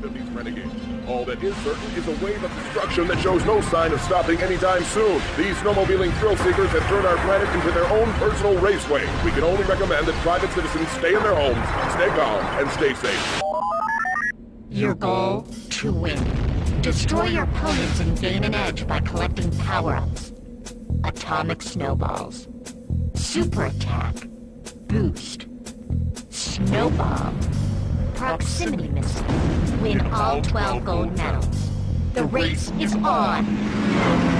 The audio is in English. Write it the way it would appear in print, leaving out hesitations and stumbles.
of these renegades. All that is certain is a wave of destruction that shows no sign of stopping anytime soon. These snowmobiling thrill seekers have turned our planet into their own personal raceway. We can only recommend that private citizens stay in their homes, stay calm, and stay safe. Your goal? To win. Destroy your opponents and gain an edge by collecting power-ups. Atomic snowballs. Super attack. Boost. Snowball. Proximity missile. Win all 12 gold medals. The race is on!